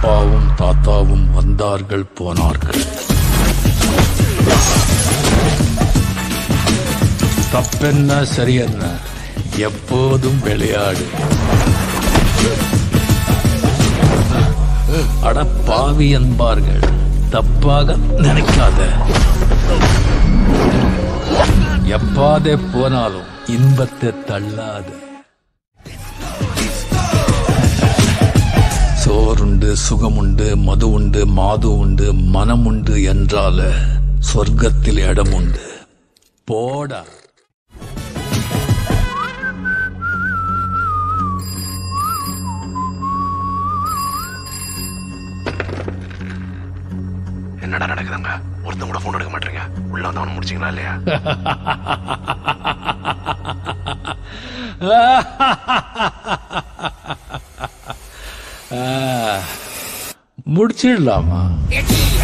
அப்பாவும் தாத்தாவும் வந்தார்கள் போனார்கள். தப்பென்ன சரியென்ன, எப்போதும் விளையாடு. அட பாவி என்பார்கள், தப்பாக நினைக்காத. எப்பாதே போனாலும் இன்பத்தை தள்ளாத. சோறுண்டு, சுகமுண்டு, மது உண்டு, மாது உண்டு, மனம் உண்டு என்றால சொர்க்கத்தில் இடம் உண்டு. போடா. என்னடா நடக்குதுங்க? ஒருத்தன் கூட போன் எடுக்க மாட்டீங்க. உள்ள வந்து அவனை முடிச்சிங்களா இல்லையா? முடிச்சிடலாமா?